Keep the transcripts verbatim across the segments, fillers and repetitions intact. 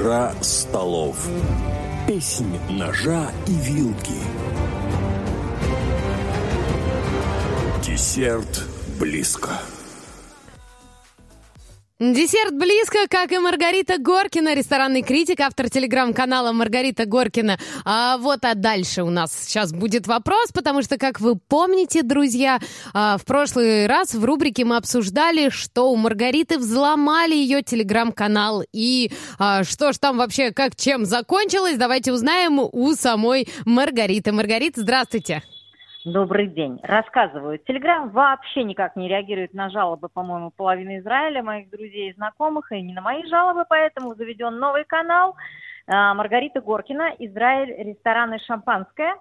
Игра столов. Песнь ножа и вилки. Десерт близко. Десерт близко, как и Маргарита Горкина, ресторанный критик, автор телеграм-канала Маргарита Горкина. А вот а дальше у нас сейчас будет вопрос, потому что, как вы помните, друзья, в прошлый раз в рубрике мы обсуждали, что у Маргариты взломали ее телеграм-канал. И а, что ж там вообще, как чем закончилось, давайте узнаем у самой Маргариты. Маргарита, здравствуйте. Добрый день. Рассказываю. Телеграм вообще никак не реагирует на жалобы, по-моему, половины Израиля, моих друзей и знакомых, и не на мои жалобы, поэтому заведен новый канал Маргарита Горкина, Израиль, рестораны «Шампанское».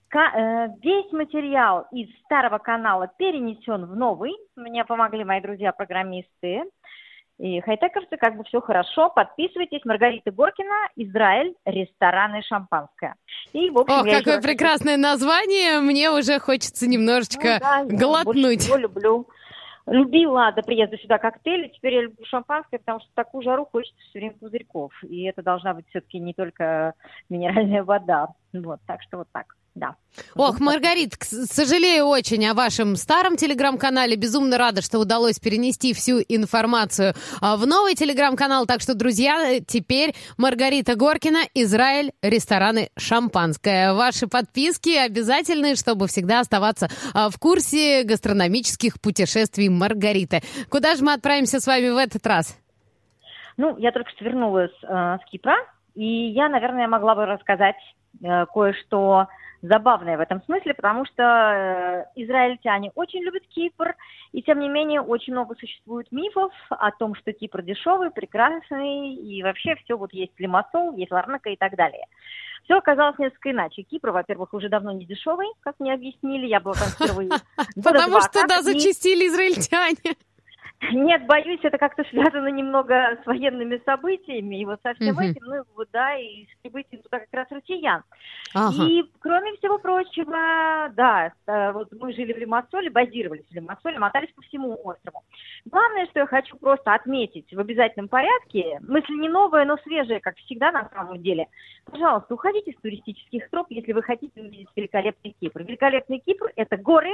Весь материал из старого канала перенесен в новый. Мне помогли мои друзья-программисты и хай-тековцы, как бы все хорошо. Подписывайтесь. Маргарита Горкина, Израиль, рестораны «Шампанское». И, в общем, Ох, какое раз... прекрасное название. Мне уже хочется немножечко ну, да, глотнуть. Я люблю. Любила до приезда сюда коктейли, теперь я люблю шампанское, потому что в такую жару хочется все время пузырьков. И это должна быть все-таки не только минеральная вода. Вот, так что вот так. Да. Ох, Маргарит, сожалею очень о вашем старом телеграм-канале. Безумно рада, что удалось перенести всю информацию в новый телеграм-канал. Так что, друзья, теперь Маргарита Горкина, Израиль, рестораны «Шампанское». Ваши подписки обязательны, чтобы всегда оставаться в курсе гастрономических путешествий Маргариты. Куда же мы отправимся с вами в этот раз? Ну, я только что вернулась э, с Кипра, и я, наверное, могла бы рассказать э, кое-что забавное в этом смысле, потому что э, израильтяне очень любят Кипр, и тем не менее очень много существует мифов о том, что Кипр дешевый, прекрасный, и вообще все вот есть Лимассол, есть Ларнака и так далее. Все оказалось несколько иначе. Кипр, во-первых, уже давно не дешевый, как мне объяснили, я была там впервые. Потому что туда зачастили израильтяне. Нет, боюсь, это как-то связано немного с военными событиями, и вот со всем uh-huh. этим, ну, вот, да, и с прибытием туда как раз россиян. Uh-huh. И, кроме всего прочего, да, вот мы жили в Лимассоле, базировались в Лимассоле, мотались по всему острову. Главное, что я хочу просто отметить в обязательном порядке, мысль не новая, но свежая, как всегда, на самом деле. Пожалуйста, уходите с туристических троп, если вы хотите увидеть великолепный Кипр. Великолепный Кипр – это горы.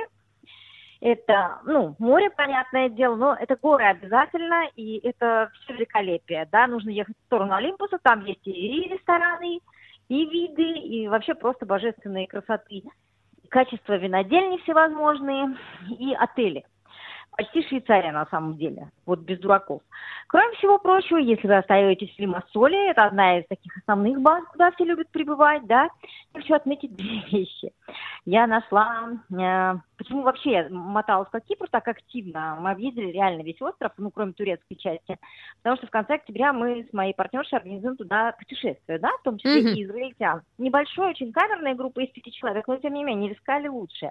Это, ну, море, понятное дело, но это горы обязательно, и это все великолепие, да, нужно ехать в сторону Олимпуса, там есть и рестораны, и виды, и вообще просто божественные красоты, качество винодельни всевозможные, и отели. Почти Швейцария на самом деле, вот без дураков. Кроме всего прочего, если вы остаетесь в Лимассоле, это одна из таких основных баз, куда все любят прибывать, да, я хочу отметить две вещи. Я нашла, э, почему вообще я моталась по Кипру так активно, мы объездили реально весь остров, ну, кроме турецкой части, потому что в конце октября мы с моей партнершей организуем туда путешествие, да, в том числе mm-hmm. и израильтян. Небольшой, очень камерная группа из пяти человек, но тем не менее, искали лучше.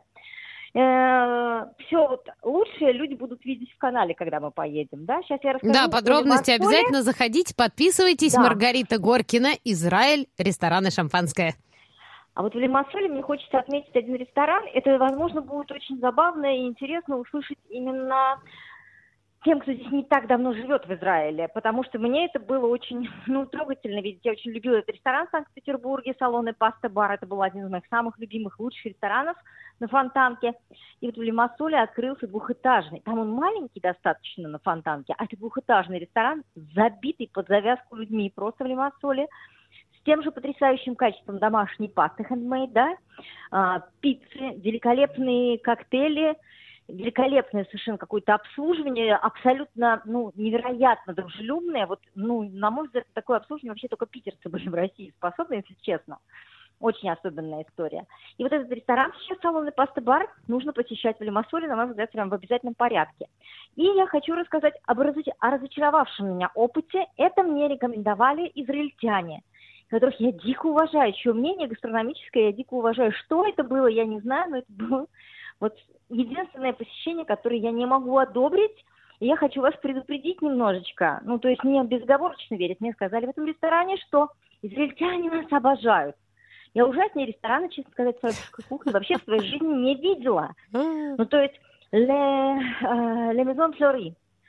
Все вот лучшее люди будут видеть в канале, когда мы поедем, да? Сейчас я расскажу. Да, подробности обязательно заходите, подписывайтесь. Да. Маргарита Горкина, Израиль, рестораны «Шампанское». А вот в Лимассоле мне хочется отметить один ресторан. Это, возможно, будет очень забавно и интересно услышать именно тем, кто здесь не так давно живет в Израиле, потому что мне это было очень, ну, трогательно видеть. Я очень любила этот ресторан в Санкт-Петербурге, салоны «Паста-бар». Это был один из моих самых любимых, лучших ресторанов на Фонтанке. И вот в Лимассоле открылся двухэтажный. Там он маленький достаточно на Фонтанке, а это двухэтажный ресторан, забитый под завязку людьми просто в Лимассоле, с тем же потрясающим качеством домашней пасты handmade, да, а, пиццы, великолепные коктейли, великолепное совершенно какое-то обслуживание, абсолютно, ну, невероятно дружелюбное. Вот, ну, на мой взгляд, такое обслуживание вообще только питерцы были в России способны, если честно. Очень особенная история. И вот этот ресторан сейчас, салон и паста-бар, нужно посещать в Лимассоле, на мой взгляд, прям в обязательном порядке. И я хочу рассказать об разоч... о разочаровавшем меня опыте. Это мне рекомендовали израильтяне, которых я дико уважаю, чье мнение гастрономическое я дико уважаю. Что это было, я не знаю, но это было вот единственное посещение, которое я не могу одобрить. И я хочу вас предупредить немножечко. Ну, то есть мне безоговорочно верить. Мне сказали в этом ресторане, что израильтяне нас обожают. Я ужаснее ресторана, честно сказать, французской кухни вообще в своей жизни не видела. Ну, то есть, Le, uh, Le Maison Fleury.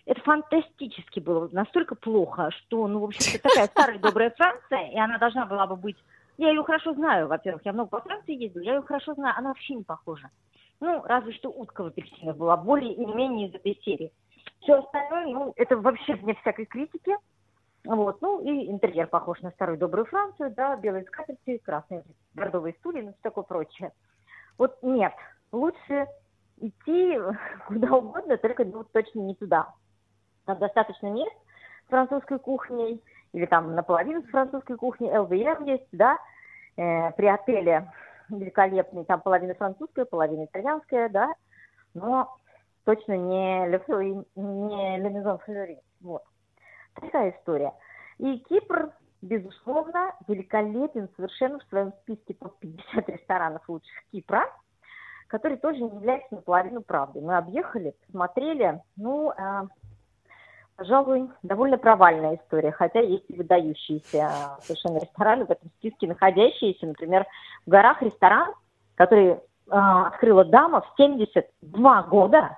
это фантастически было, настолько плохо, что, ну, в общем-то, такая старая добрая Франция, и она должна была бы быть... Я ее хорошо знаю, во-первых, я много по Франции ездила, я ее хорошо знаю, она вообще не похожа. Ну, разве что утка в апельсинах была более или менее из этой серии. Все остальное, ну, это вообще вне всякой критики. Вот, ну, и интерьер похож на старую добрую Францию, да, белые скатерти, красные бордовые стулья, ну, все такое прочее. Вот нет, лучше идти куда угодно, только ну, точно не туда. Там достаточно мест с французской кухней, или там наполовину с французской кухней, эл ви эр есть, да, э, при отеле великолепный, там половина французская, половина итальянская, да, но точно не Le Fleury, не Le Maison Fleury, вот. Такая история. И Кипр, безусловно, великолепен совершенно в своем списке топ пятьдесят ресторанов лучших Кипра, который тоже не является наполовину правдой. Мы объехали, посмотрели, ну, э, пожалуй, довольно провальная история, хотя есть и выдающиеся совершенно рестораны в этом списке, находящиеся, например, в горах ресторан, который э, открыла дама в семьдесят два года,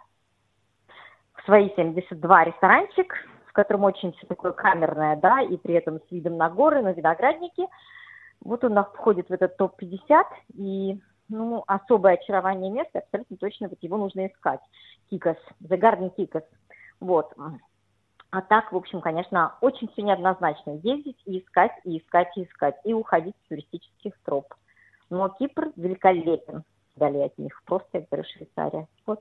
в свои семьдесят два ресторанчик, в котором очень все такое камерное, да, и при этом с видом на горы, на виноградники. Вот он входит в этот топ пятьдесят, и ну, особое очарование места, абсолютно точно вот его нужно искать. Кикос, The Garden Кикос. Вот. А так, в общем, конечно, очень все неоднозначно. Ездить и искать, и искать, и искать, и уходить с туристических троп. Но Кипр великолепен вдали от них. Просто, я говорю, Швейцария. Вот.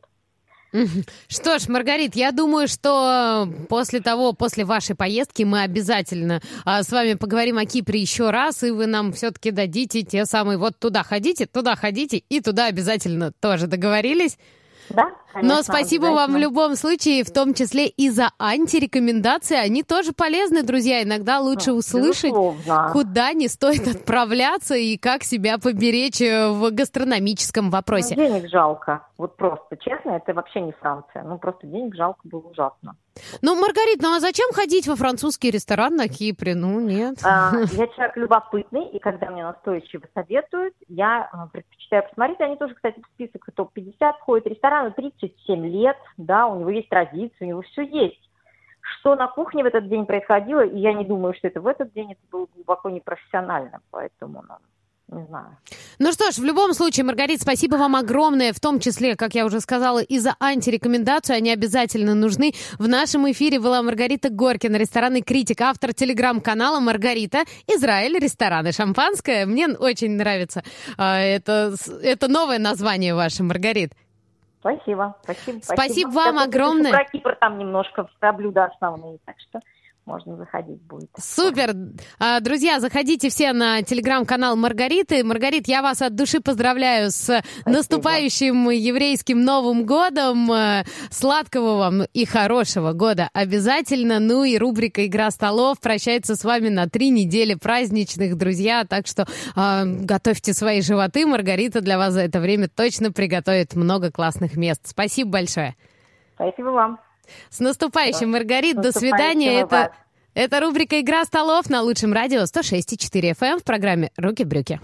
Что ж, Маргарит, я думаю, что после того, после вашей поездки мы обязательно а, с вами поговорим о Кипре еще раз, и вы нам все-таки дадите те самые вот туда ходите, туда ходите, и туда обязательно тоже. Договорились? Да, конечно. Но спасибо вам в любом случае, в том числе и за антирекомендации. Они тоже полезны, друзья. Иногда лучше ну, услышать, безусловно, куда не стоит отправляться и как себя поберечь в гастрономическом вопросе. Ну, денег жалко. Вот просто, честно, это вообще не Франция. Ну, просто денег жалко было ужасно. Ну, Маргарит, ну а зачем ходить во французский ресторан на Кипре? Ну, нет. А, я человек любопытный, и когда мне настойчиво советуют, я предпочитаю посмотреть. Они тоже, кстати, в список топ пятьдесят входят. Ресторану тридцать семь лет, да, у него есть традиции, у него все есть. Что на кухне в этот день происходило, и я не думаю, что это в этот день, это было глубоко непрофессионально, поэтому, ну, не знаю. Ну что ж, в любом случае, Маргарит, спасибо вам огромное, в том числе, как я уже сказала, и за антирекомендацию, они обязательно нужны. В нашем эфире была Маргарита Горкина, ресторанный критик, автор телеграм-канала «Маргарита. Израиль. Рестораны. Шампанское». Мне очень нравится а, это, это новое название ваше, Маргарит. Спасибо, спасибо. Спасибо, спасибо вам я огромное. Про Кипр там немножко, про блюда основные, так что можно заходить будет. Супер! Друзья, заходите все на телеграм-канал Маргариты. Маргарит, я вас от души поздравляю с Спасибо. Наступающим еврейским Новым годом. Сладкого вам и хорошего года обязательно. Ну и рубрика «Игра столов» прощается с вами на три недели праздничных, друзья. Так что э, готовьте свои животы. Маргарита для вас за это время точно приготовит много классных мест. Спасибо большое. Спасибо вам. С наступающим, Маргарит. До свидания. Это, это рубрика «Игра столов» на лучшем радио сто шесть и четыре эф эм в программе «Руки-брюки».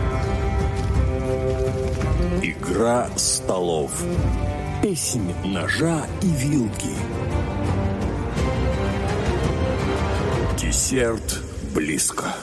Игра столов. Песнь ножа и вилки. Десерт близко.